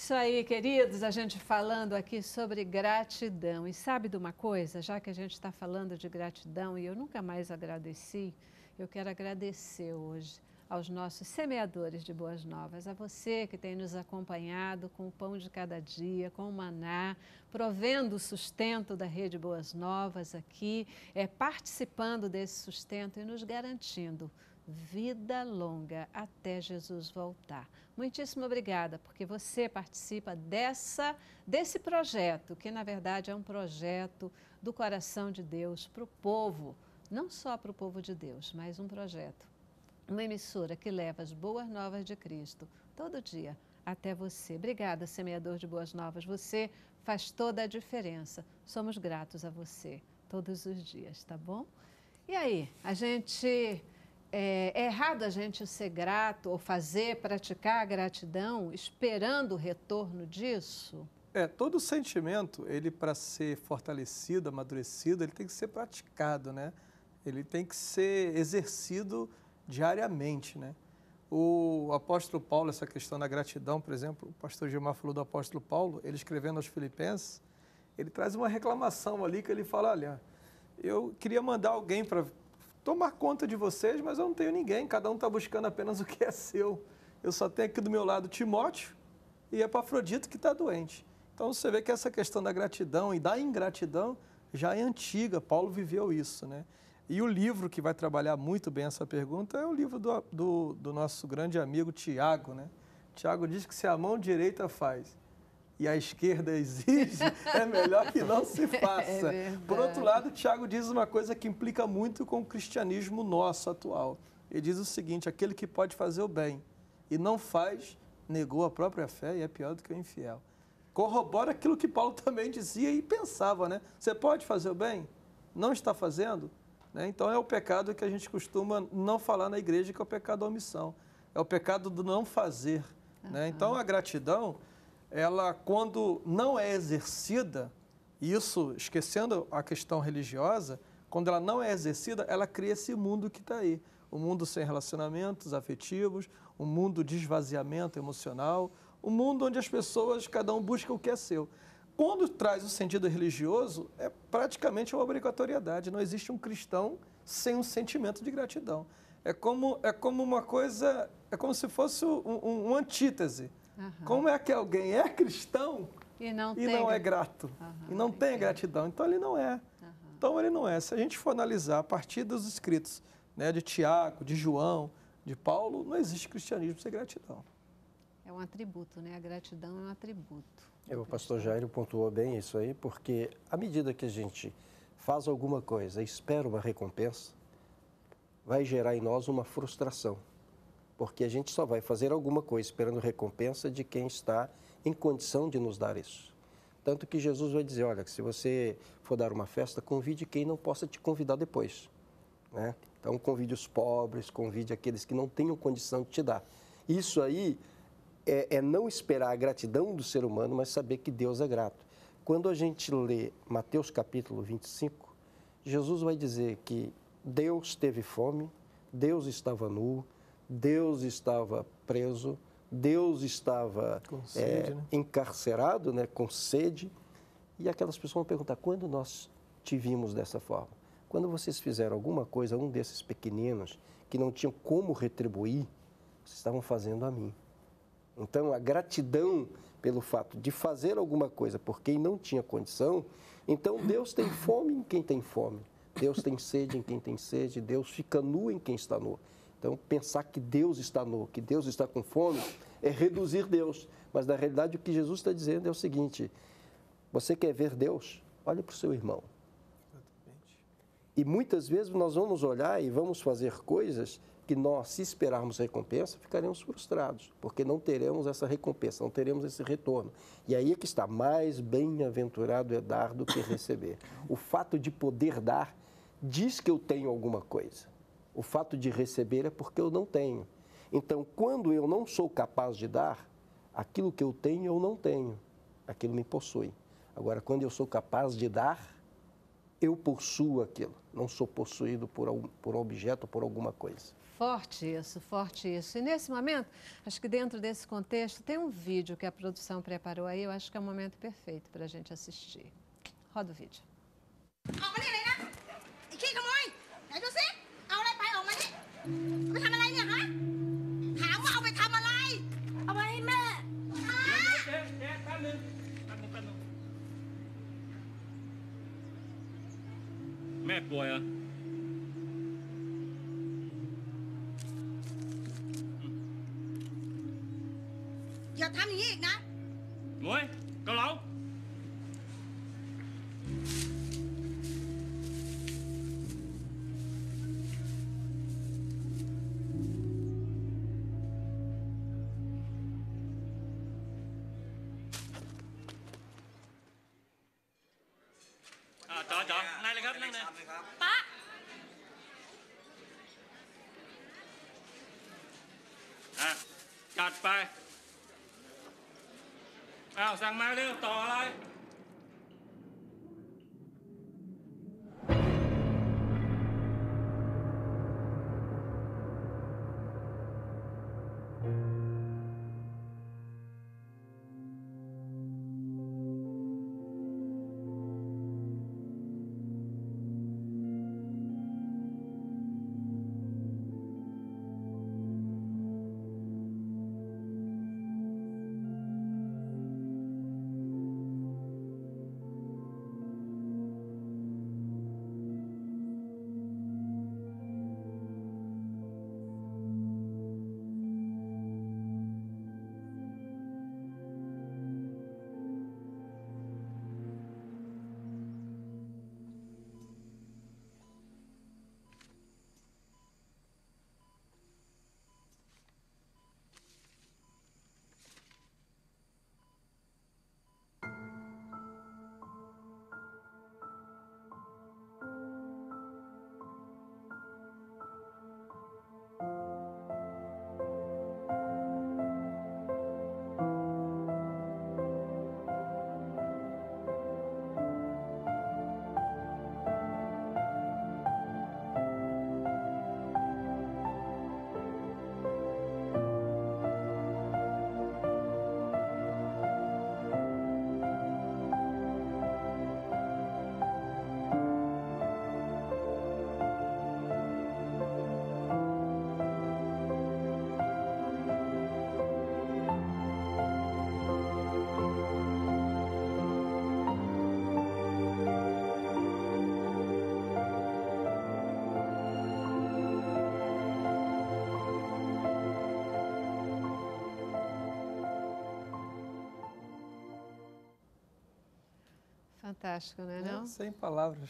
Isso aí, queridos, a gente falando aqui sobre gratidão. E sabe de uma coisa? Já que a gente está falando de gratidão e eu nunca mais agradeci, eu quero agradecer hoje aos nossos semeadores de boas novas, a você que tem nos acompanhado com o pão de cada dia, com o maná, provendo o sustento da Rede Boas Novas aqui, é, participando desse sustento e nos garantindo vida longa até Jesus voltar. Muitíssimo obrigada, porque você participa dessa, desse projeto, que na verdade é um projeto do coração de Deus para o povo, não só para o povo de Deus, mas um projeto, uma emissora que leva as boas novas de Cristo todo dia até você. Obrigada, semeador de boas novas, você faz toda a diferença. Somos gratos a você todos os dias, tá bom? E aí, a gente... É, é errado a gente ser grato ou fazer, praticar a gratidão esperando o retorno disso? É, todo sentimento, ele para ser fortalecido, amadurecido, ele tem que ser praticado, né? Ele tem que ser exercido diariamente, né? O apóstolo Paulo, essa questão da gratidão, por exemplo, o pastor Gilmar falou do apóstolo Paulo, ele escrevendo aos Filipenses, ele traz uma reclamação ali que ele fala, olha, eu queria mandar alguém para tomar conta de vocês, mas eu não tenho ninguém, cada um está buscando apenas o que é seu. Eu só tenho aqui do meu lado Timóteo e Epafrodito que está doente. Então você vê que essa questão da gratidão e da ingratidão já é antiga, Paulo viveu isso, né? E o livro que vai trabalhar muito bem essa pergunta é o livro do, do, do nosso grande amigo Tiago, né? Tiago diz que se a mão direita faz e a esquerda exige, é melhor que não se faça. É Por outro lado, Tiago diz uma coisa que implica muito com o cristianismo nosso atual. Ele diz o seguinte, aquele que pode fazer o bem e não faz, negou a própria fé e é pior do que o infiel. Corrobora aquilo que Paulo também dizia e pensava, né? Você pode fazer o bem? Não está fazendo? Né? Então é o pecado que a gente costuma não falar na igreja, que é o pecado da omissão. É o pecado do não fazer. Uhum. Né? Então a gratidão... ela, quando não é exercida, isso, esquecendo a questão religiosa, quando ela não é exercida, ela cria esse mundo que está aí. O mundo sem relacionamentos afetivos, o mundo de esvaziamento emocional, o mundo onde as pessoas, cada um busca o que é seu. Quando traz o sentido religioso, é praticamente uma obrigatoriedade. Não existe um cristão sem um sentimento de gratidão. É como, é como uma coisa, é como se fosse um, um, um antítese. Uhum. Como é que alguém é cristão e não, e não é grato? Uhum, e não tem gratidão. Então, ele não é. Uhum. Então, ele não é. Se a gente for analisar a partir dos escritos, né, de Tiago, de João, de Paulo, não existe cristianismo sem gratidão. É um atributo, né? A gratidão é um atributo. É, o pastor Jairo pontuou bem isso aí, porque à medida que a gente faz alguma coisa e espera uma recompensa, vai gerar em nós uma frustração. Porque a gente só vai fazer alguma coisa esperando recompensa de quem está em condição de nos dar isso. Tanto que Jesus vai dizer, olha, que se você for dar uma festa, convide quem não possa te convidar depois. Né? Então, convide os pobres, convide aqueles que não tenham condição de te dar. Isso aí é, é não esperar a gratidão do ser humano, mas saber que Deus é grato. Quando a gente lê Mateus capítulo vinte e cinco, Jesus vai dizer que Deus teve fome, Deus estava nu, Deus estava preso, Deus estava sede, é, né? encarcerado, né, com sede. E aquelas pessoas vão perguntar, quando nós te vimos dessa forma? Quando vocês fizeram alguma coisa, um desses pequeninos, que não tinham como retribuir, vocês estavam fazendo a mim. Então, a gratidão pelo fato de fazer alguma coisa por quem não tinha condição, então Deus tem fome em quem tem fome, Deus tem sede em quem tem sede, Deus fica nu em quem está nu. Então, pensar que Deus está nu, que Deus está com fome, é reduzir Deus. Mas, na realidade, o que Jesus está dizendo é o seguinte, você quer ver Deus? Olhe para o seu irmão. Exatamente. E muitas vezes nós vamos olhar e vamos fazer coisas que nós, se esperarmos recompensa, ficaremos frustrados, porque não teremos essa recompensa, não teremos esse retorno. E aí é que está, mais bem-aventurado é dar do que receber. O fato de poder dar diz que eu tenho alguma coisa. O fato de receber é porque eu não tenho. Então, quando eu não sou capaz de dar, aquilo que eu tenho, eu não tenho. Aquilo me possui. Agora, quando eu sou capaz de dar, eu possuo aquilo. Não sou possuído por um, por um objeto, por alguma coisa. Forte isso, forte isso. E nesse momento, acho que dentro desse contexto, tem um vídeo que a produção preparou aí, eu acho que é o momento perfeito para a gente assistir. Roda o vídeo. ออกมานี่เลยนะไอ้ขี้ขโมยไหนดูสิเอาอะไรไปออกมานี่เอาไปทำอะไรเนี่ยฮะถามว่าเอาไปทำอะไรเอาไปให้แม่ฮะเจ๊เจ๊แป๊บนึงแป๊บนึงแป๊บนึงแม่ป่วยเหรออย่าทำอย่างนี้อีกนะหมวยเกาเหลา อ่าจ๋าจ๋านั่งเลยครับนั่งเลยป๊าอ่ะจัดไปอ้าวสั่งมาเรื่องต่ออะไร Fantástico, né, não? É, sem palavras.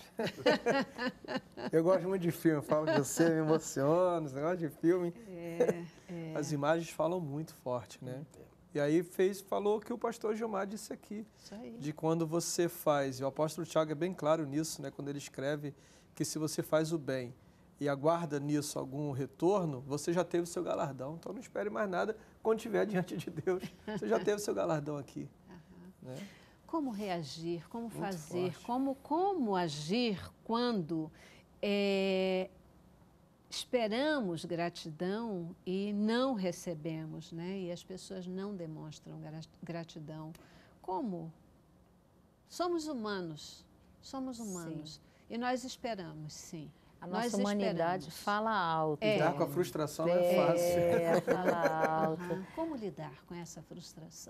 Eu gosto muito de filme, eu falo que você me emociona, esse negócio de filme. É, é. As imagens falam muito forte, né? E aí fez, falou o que o pastor Gilmar disse aqui, Isso aí. de quando você faz, e o apóstolo Tiago é bem claro nisso, né? Quando ele escreve que se você faz o bem e aguarda nisso algum retorno, você já teve o seu galardão. Então não espere mais nada quando estiver diante de Deus. Você já teve o seu galardão aqui. Uhum. Né? Como reagir, como Muito fazer, forte. como, como agir quando é, esperamos gratidão e não recebemos, né? E as pessoas não demonstram gra- gratidão. Como? Somos humanos, somos humanos. Sim. E nós esperamos, sim. A Nós nossa humanidade esperamos. fala alto. É. Lidar com a frustração não é fácil. É, fala alto. Ah, como lidar com essa frustração?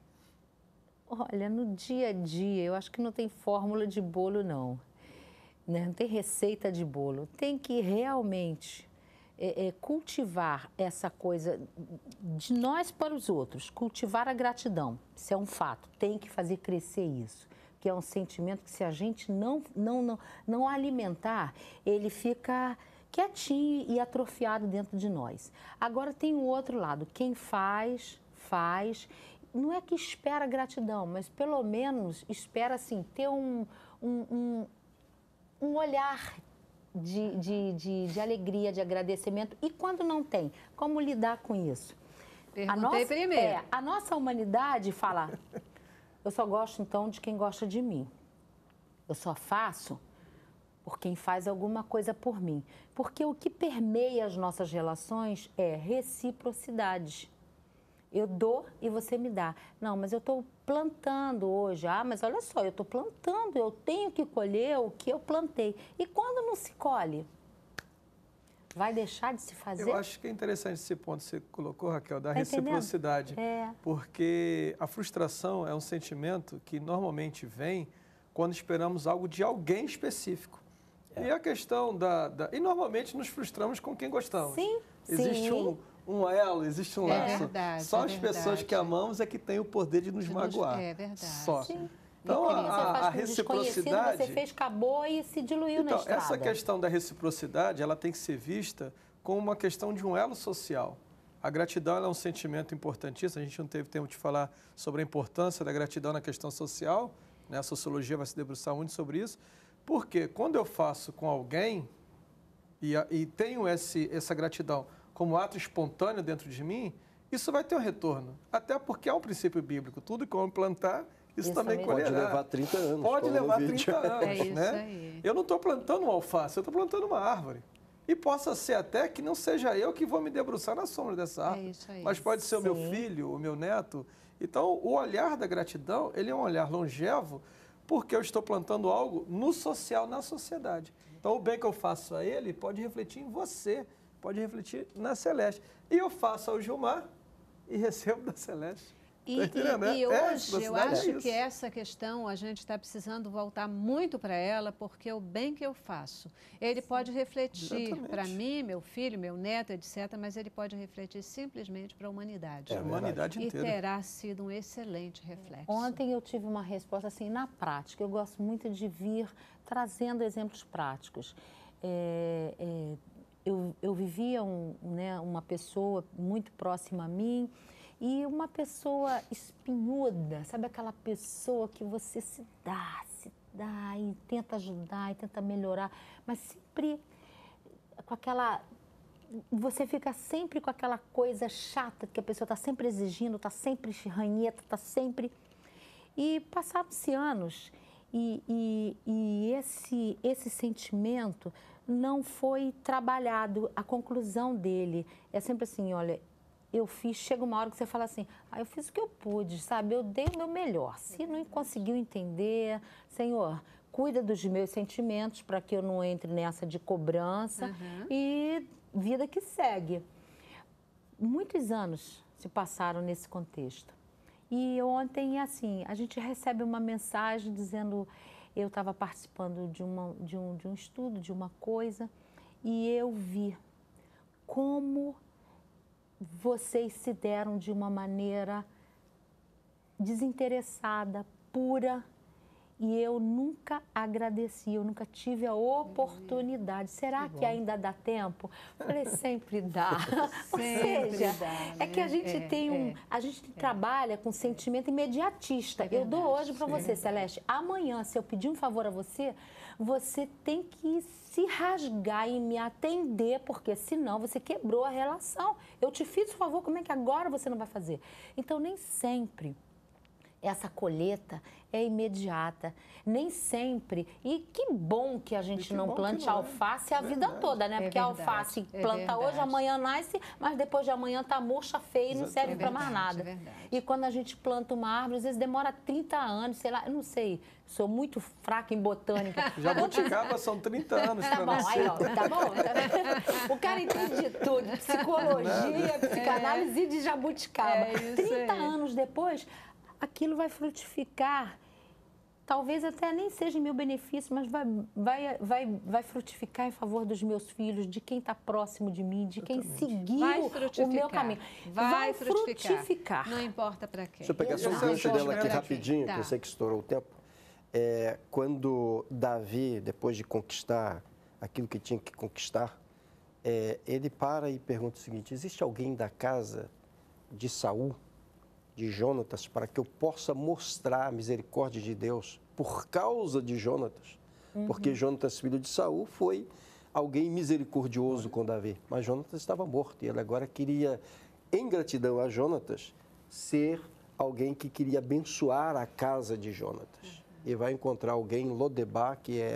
Olha, no dia a dia, eu acho que não tem fórmula de bolo, não. Né? Não tem receita de bolo. Tem que realmente é, é, cultivar essa coisa de nós para os outros, cultivar a gratidão. Isso é um fato, tem que fazer crescer isso. Que é um sentimento que, se a gente não, não, não, não alimentar, ele fica quietinho e atrofiado dentro de nós. Agora tem o outro lado, quem faz, faz. Não é que espera gratidão, mas pelo menos espera assim, ter um, um, um, um olhar de, de, de, de alegria, de agradecimento. E quando não tem, como lidar com isso? Perguntei a nossa, primeiro. É, a nossa humanidade fala, eu só gosto então de quem gosta de mim. Eu só faço por quem faz alguma coisa por mim. Porque o que permeia as nossas relações é reciprocidade. Eu dou e você me dá. Não, mas eu estou plantando hoje. Ah, mas olha só, eu estou plantando, eu tenho que colher o que eu plantei. E quando não se colhe? Vai deixar de se fazer? Eu acho que é interessante esse ponto que você colocou, Raquel, da Tá reciprocidade. É. Porque a frustração é um sentimento que normalmente vem quando esperamos algo de alguém específico. É. E a questão da, da... E normalmente nos frustramos com quem gostamos. Sim, Existe sim. um, um elo, existe um É laço. verdade, Só é as pessoas verdade. que amamos é que têm o poder de nos De nos- magoar. é verdade. Só. Sim. Então, E a, quando você faz a com desconhecido, reciprocidade... Você fez, acabou e se diluiu na Então, estrada. essa questão da reciprocidade, ela tem que ser vista como uma questão de um elo social. A gratidão ela é um sentimento importantíssimo. A gente não teve tempo de falar sobre a importância da gratidão na questão social, né? A sociologia vai se debruçar muito sobre isso, porque quando eu faço com alguém e, a, e tenho esse, essa gratidão como ato espontâneo dentro de mim, isso vai ter um retorno. Até porque é um princípio bíblico. Tudo que eu amo plantar, isso, Isso também também colherá. Pode levar trinta anos. Pode como no levar vídeo. trinta anos, É isso né? aí. Eu não estou plantando um alface, eu estou plantando uma árvore. E possa ser até que não seja eu que vou me debruçar na sombra dessa árvore. É isso aí. Mas pode ser o meu Sim. filho, o meu neto. Então, o olhar da gratidão, ele é um olhar longevo, porque eu estou plantando algo no social, na sociedade. Então, o bem que eu faço a ele pode refletir em você, pode refletir na Celeste. E eu faço ao Gilmar e recebo da Celeste. E, Tá entendendo, e- e né? É, hoje eu reciprocidade é acho isso. que essa questão a gente está precisando voltar muito para ela, porque o bem que eu faço, ele pode refletir Exatamente. para mim, meu filho, meu neto, etcétera, mas ele pode refletir simplesmente para a humanidade. É a humanidade E inteira. terá sido um excelente reflexo. Ontem eu tive uma resposta assim, na prática. Eu gosto muito de vir trazendo exemplos práticos. É, é, eu, eu vivia um, né, uma pessoa muito próxima a mim e uma pessoa espinhuda, sabe aquela pessoa que você se dá, se dá e tenta ajudar e tenta melhorar, mas sempre com aquela... Você fica sempre com aquela coisa chata que a pessoa está sempre exigindo, está sempre ranheta, está sempre... E passaram-se anos e, e, e esse, esse sentimento não foi trabalhado. A conclusão dele é sempre assim, olha, eu fiz, chega uma hora que você fala assim, ah, eu fiz o que eu pude, sabe? Eu dei o meu melhor. Se não conseguiu entender, Senhor, cuida dos meus sentimentos para que eu não entre nessa de cobrança Uhum. e vida que segue. Muitos anos se passaram nesse contexto. E ontem, assim, a gente recebe uma mensagem dizendo, eu estava participando de, uma, de, um, de um estudo, de uma coisa, e eu vi como vocês se deram de uma maneira desinteressada, pura, e eu nunca agradeci, eu nunca tive a oportunidade. Será que, que ainda dá tempo? Falei, sempre dá. Ou Sempre seja, dá, é que a né? gente É, tem um, é. a gente trabalha com sentimento imediatista. É eu dou verdade, hoje para sim. você, Celeste. Amanhã, se eu pedir um favor a você, você tem que se rasgar e me atender, porque senão você quebrou a relação. Eu te fiz o favor, como é que agora você não vai fazer? Então, nem sempre essa colheita é imediata, nem sempre. E que bom que a gente que não bom que plante não é. alface a vida Verdade. toda, né? É Porque a verdade, alface é planta hoje, verdade. amanhã nasce, mas depois de amanhã tá murcha, feia e não serve É para mais verdade, nada. é verdade. E quando a gente planta uma árvore, às vezes demora trinta anos, sei lá, eu não sei, sou muito fraca em botânica. Jabuticaba são trinta anos Tá para bom, nascer. aí, ó, tá bom? Tá vendo? O cara entende de tudo, psicologia, psicanálise e de jabuticaba. É isso trinta aí. anos depois, aquilo vai frutificar. Talvez até nem seja em meu benefício, mas vai, vai, vai, vai frutificar em favor dos meus filhos, de quem está próximo de mim, de quem seguiu Vai o frutificar. meu caminho. Vai, frutificar. Não importa para quem. Deixa eu pegar só um Não gancho importa dela aqui pra quem. rapidinho, Tá. que eu sei que estourou o tempo. É, quando Davi, depois de conquistar aquilo que tinha que conquistar, é, ele para e pergunta o seguinte, existe alguém da casa de Saul, de Jonatas, para que eu possa mostrar a misericórdia de Deus por causa de Jonatas? Uhum. Porque Jonatas, filho de Saul, foi alguém misericordioso com Davi, mas Jonatas estava morto e ele agora queria, em gratidão a Jonatas, ser alguém que queria abençoar a casa de Jonatas. E vai encontrar alguém em Lodebar, que é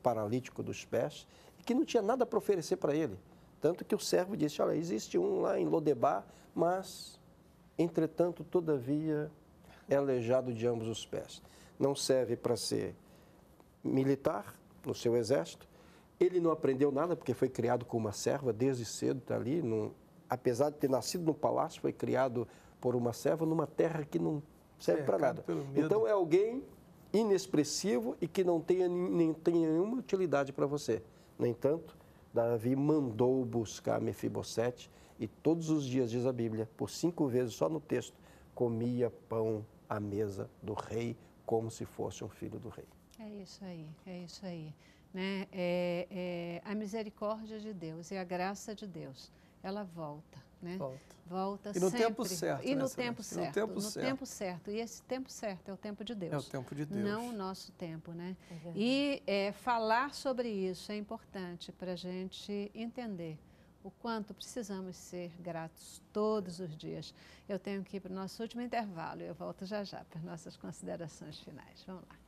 paralítico dos pés, e que não tinha nada para oferecer para ele. Tanto que o servo disse, olha, existe um lá em Lodebar, mas, entretanto, todavia, é aleijado de ambos os pés. Não serve para ser militar no seu exército. Ele não aprendeu nada, porque foi criado com uma serva desde cedo, está ali. Num, apesar de ter nascido no palácio, foi criado por uma serva numa terra que não serve para nada. Então, é alguém inexpressivo e que não tenha, nem, tem nenhuma utilidade para você. No entanto, Davi mandou buscar Mefibosete e todos os dias, diz a Bíblia, por cinco vezes, só no texto, comia pão à mesa do rei, como se fosse um filho do rei. É isso aí, é isso aí. Né? É, é, a misericórdia de Deus e a graça de Deus, ela volta. Né? Volta. Volta e no sempre. tempo certo. E no né, tempo certo. No tempo no certo. tempo certo. E esse tempo certo é o tempo de Deus. É o tempo de Deus. Não o nosso tempo, né? É e é, falar sobre isso é importante para a gente entender o quanto precisamos ser gratos todos os dias. Eu tenho que ir para o nosso último intervalo e eu volto já já para as nossas considerações finais. Vamos lá.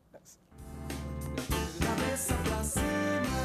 Cabeça pra cima.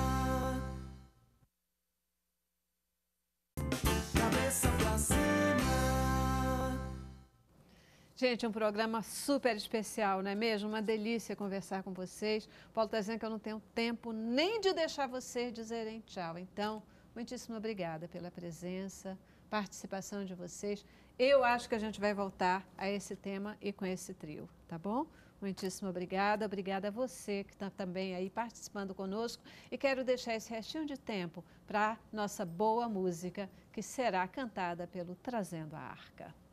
Cabeça pra cima. Gente, um programa super especial, não é mesmo? Uma delícia conversar com vocês. Paulo está dizendo que eu não tenho tempo nem de deixar vocês dizerem tchau. Então, muitíssimo obrigada pela presença, participação de vocês. Eu acho que a gente vai voltar a esse tema e com esse trio, tá bom? Muitíssimo obrigada. Obrigada a você que está também aí participando conosco. E quero deixar esse restinho de tempo para nossa boa música, que será cantada pelo Trazendo a Arca.